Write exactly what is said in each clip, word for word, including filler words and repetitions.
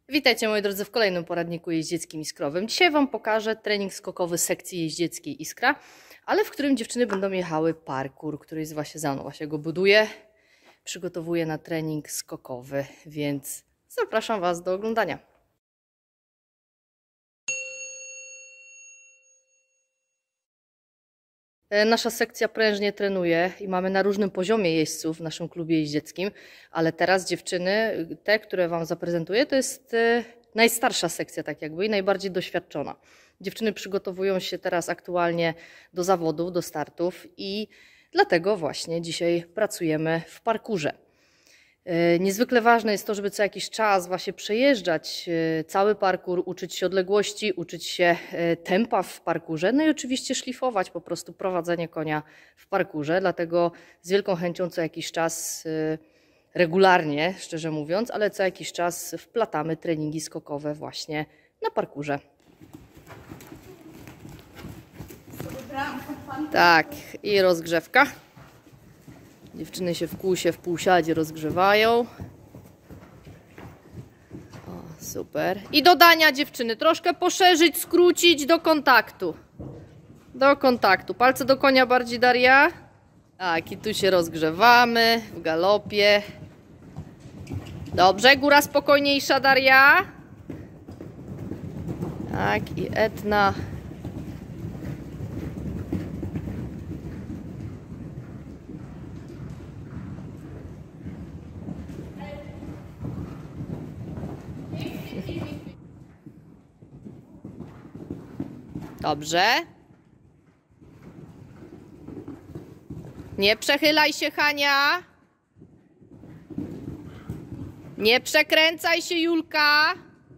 Witajcie moi drodzy w kolejnym poradniku jeździeckim Iskrowym. Dzisiaj Wam pokażę trening skokowy sekcji jeździeckiej Iskra, ale w którym dziewczyny będą jechały parkour, który jest właśnie za mną. Właśnie go buduję, przygotowuję na trening skokowy, więc zapraszam Was do oglądania. Nasza sekcja prężnie trenuje i mamy na różnym poziomie jeźdźców w naszym klubie jeździeckim, ale teraz dziewczyny, te, które Wam zaprezentuję, to jest najstarsza sekcja tak jakby i najbardziej doświadczona. Dziewczyny przygotowują się teraz aktualnie do zawodów, do startów i dlatego właśnie dzisiaj pracujemy w parkurze. Niezwykle ważne jest to, żeby co jakiś czas właśnie przejeżdżać cały parkour, uczyć się odległości, uczyć się tempa w parkurze, no i oczywiście szlifować po prostu prowadzenie konia w parkurze. Dlatego z wielką chęcią co jakiś czas, regularnie szczerze mówiąc, ale co jakiś czas wplatamy treningi skokowe właśnie na parkurze. Tak, i rozgrzewka. Dziewczyny się w kółsie, w półsiadzie rozgrzewają. O, super. I dodania dziewczyny. Troszkę poszerzyć, skrócić do kontaktu. Do kontaktu. Palce do konia bardziej, Daria. Tak, i tu się rozgrzewamy w galopie. Dobrze, góra spokojniejsza, Daria. Tak, i Etna. Dobrze. Nie przechylaj się, Hania. Nie przekręcaj się, Julka.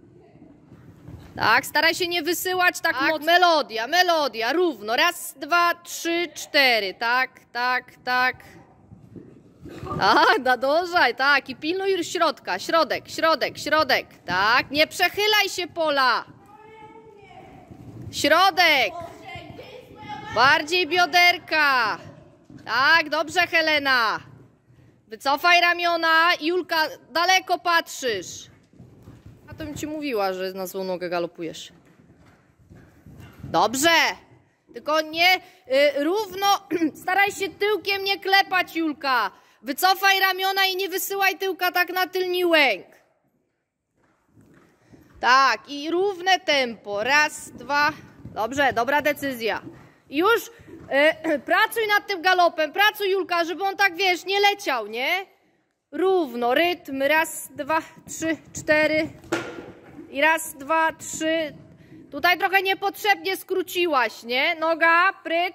Tak, staraj się nie wysyłać tak, tak mocno. Melodia, melodia, równo. Raz, dwa, trzy, cztery. Tak, tak, tak. Tak, nadążaj, tak. I pilnuj środka. Środek, środek, środek. Tak, nie przechylaj się, Pola. Środek! Bardziej bioderka! Tak, dobrze, Helena! Wycofaj ramiona. Julka, daleko patrzysz. A to bym ci mówiła, że na złą nogę galopujesz. Dobrze! Tylko nie y, równo, staraj się tyłkiem nie klepać, Julka. Wycofaj ramiona i nie wysyłaj tyłka tak na tylni łęk. Tak, i równe tempo. Raz, dwa. Dobrze, dobra decyzja. I już yy, pracuj nad tym galopem. Pracuj, Julka, żeby on tak, wiesz, nie leciał, nie? Równo, rytm. Raz, dwa, trzy, cztery. I raz, dwa, trzy. Tutaj trochę niepotrzebnie skróciłaś, nie? Noga, pryt.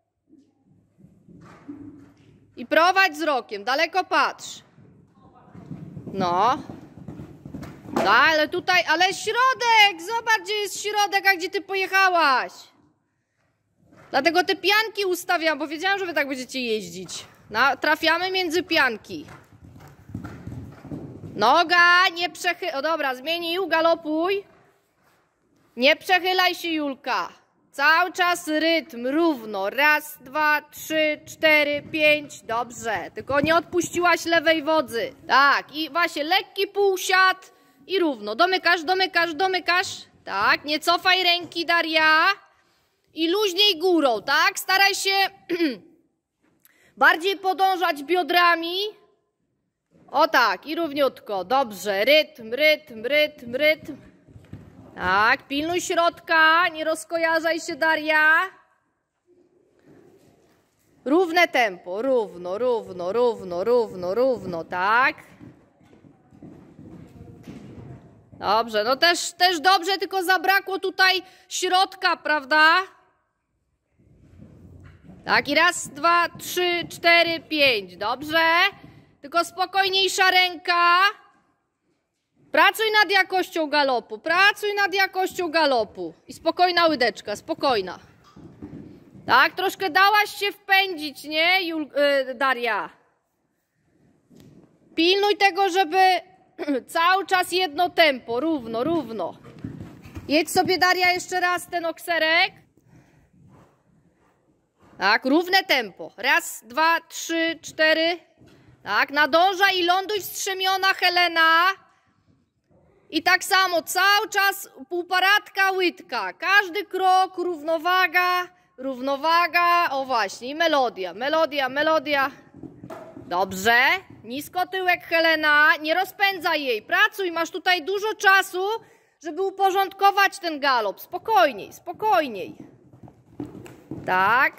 I prowadź wzrokiem. Daleko patrz. No. No, ale tutaj, ale środek! Zobacz, gdzie jest środek, a gdzie ty pojechałaś. Dlatego te pianki ustawiam, bo wiedziałam, że wy tak będziecie jeździć. No, trafiamy między pianki. Noga, nie przechylaj. O dobra, zmienił, galopuj. Nie przechylaj się, Julka. Cały czas rytm, równo. Raz, dwa, trzy, cztery, pięć. Dobrze, tylko nie odpuściłaś lewej wodzy. Tak, i właśnie lekki półsiad. I równo. Domykasz, domykasz, domykasz. Tak, nie cofaj ręki, Daria. I luźniej górą, tak? Staraj się bardziej podążać biodrami. O tak, i równiutko. Dobrze, rytm, rytm, rytm, rytm. Tak, pilnuj środka, nie rozkojarzaj się, Daria. Równe tempo, równo, równo, równo, równo, równo, tak. Dobrze, no też, też dobrze, tylko zabrakło tutaj środka, prawda? Tak, i raz, dwa, trzy, cztery, pięć. Dobrze. Tylko spokojniejsza ręka. Pracuj nad jakością galopu. Pracuj nad jakością galopu. I spokojna łydeczka, spokojna. Tak, troszkę dałaś się wpędzić, nie, Jul yy, Daria? Pilnuj tego, żeby cały czas jedno tempo, równo, równo. Jedź sobie, Daria, jeszcze raz ten okserek. Tak, równe tempo. Raz, dwa, trzy, cztery. Tak, nadąża i ląduj wstrzemiona, Helena. I tak samo cały czas półparatka, łydka. Każdy krok, równowaga, równowaga. O właśnie, i melodia, melodia, melodia. Dobrze. Nisko tyłek, Helena. Nie rozpędzaj jej. Pracuj, masz tutaj dużo czasu, żeby uporządkować ten galop. Spokojniej, spokojniej. Tak.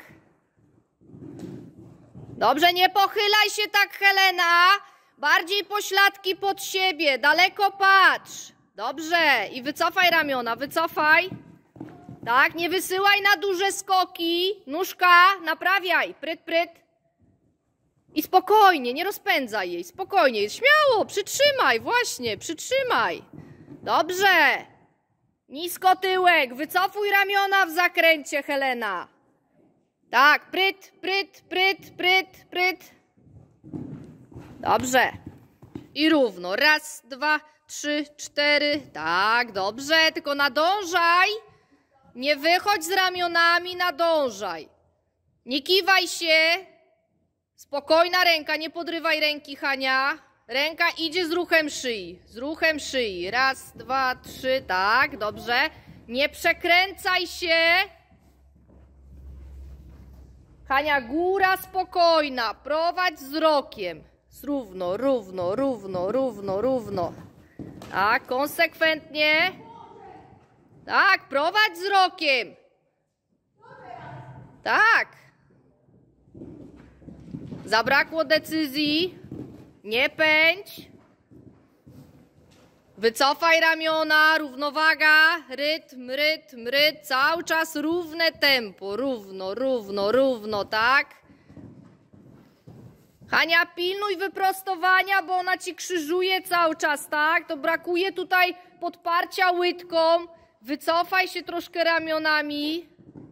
Dobrze, nie pochylaj się tak, Helena. Bardziej pośladki pod siebie. Daleko patrz. Dobrze. I wycofaj ramiona, wycofaj. Tak, nie wysyłaj na duże skoki. Nóżka, naprawiaj. Pryt, pryt. I spokojnie, nie rozpędzaj jej. Spokojnie, śmiało, przytrzymaj, właśnie, przytrzymaj. Dobrze. Nisko tyłek, wycofuj ramiona w zakręcie, Helena. Tak, pryt, pryt, pryt, pryt, pryt. Dobrze. I równo. Raz, dwa, trzy, cztery. Tak, dobrze, tylko nadążaj. Nie wychodź z ramionami, nadążaj. Nie kiwaj się. Spokojna ręka, nie podrywaj ręki, Hania. Ręka idzie z ruchem szyi. Z ruchem szyi. Raz, dwa, trzy. Tak, dobrze. Nie przekręcaj się. Hania, góra spokojna. Prowadź wzrokiem. Równo, równo, równo, równo, równo. Tak, konsekwentnie. Tak, prowadź wzrokiem. Tak. Zabrakło decyzji. Nie pędź. Wycofaj ramiona, równowaga, rytm, rytm, rytm. Cały czas równe tempo. Równo, równo, równo, tak? Hania, pilnuj wyprostowania, bo ona ci krzyżuje cały czas, tak? To brakuje tutaj podparcia łydką. Wycofaj się troszkę ramionami.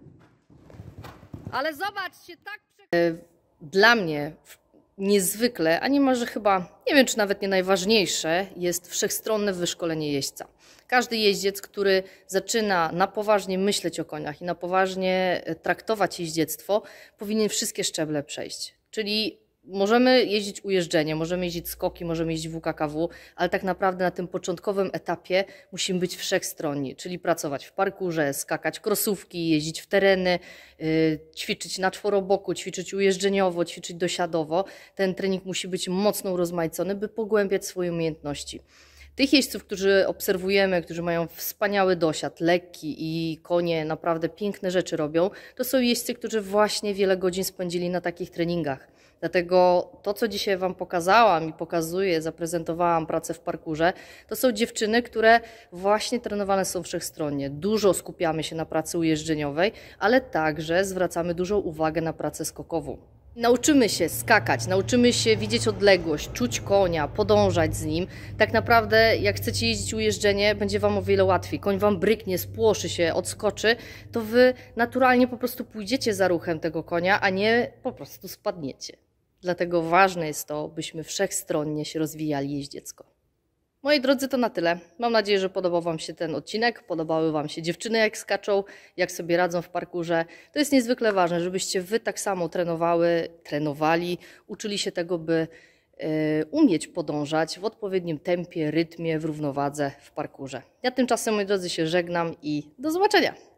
Ale zobacz się tak... Dla mnie niezwykle, a niemalże chyba, nie wiem czy nawet nie najważniejsze, jest wszechstronne wyszkolenie jeźdźca. Każdy jeździec, który zaczyna na poważnie myśleć o koniach i na poważnie traktować jeździectwo, powinien wszystkie szczeble przejść. Czyli możemy jeździć ujeżdżenie, możemy jeździć skoki, możemy jeździć W K K W, ale tak naprawdę na tym początkowym etapie musimy być wszechstronni, czyli pracować w parkurze, skakać krosówki, jeździć w tereny, yy, ćwiczyć na czworoboku, ćwiczyć ujeżdżeniowo, ćwiczyć dosiadowo. Ten trening musi być mocno urozmaicony, by pogłębiać swoje umiejętności. Tych jeźdźców, którzy obserwujemy, którzy mają wspaniały dosiad, lekki i konie naprawdę piękne rzeczy robią, to są jeźdźcy, którzy właśnie wiele godzin spędzili na takich treningach. Dlatego to, co dzisiaj Wam pokazałam i pokazuję, zaprezentowałam pracę w parkurze, to są dziewczyny, które właśnie trenowane są wszechstronnie. Dużo skupiamy się na pracy ujeżdżeniowej, ale także zwracamy dużą uwagę na pracę skokową. Nauczymy się skakać, nauczymy się widzieć odległość, czuć konia, podążać z nim. Tak naprawdę jak chcecie jeździć ujeżdżenie, będzie Wam o wiele łatwiej. Koń Wam bryknie, spłoszy się, odskoczy, to Wy naturalnie po prostu pójdziecie za ruchem tego konia, a nie po prostu spadniecie. Dlatego ważne jest to, byśmy wszechstronnie się rozwijali jeździecko. Moi drodzy, to na tyle. Mam nadzieję, że podobał Wam się ten odcinek, podobały Wam się dziewczyny, jak skaczą, jak sobie radzą w parkurze. To jest niezwykle ważne, żebyście Wy tak samo trenowały, trenowali, uczyli się tego, by y, umieć podążać w odpowiednim tempie, rytmie, w równowadze w parkurze. Ja tymczasem, moi drodzy, się żegnam i do zobaczenia.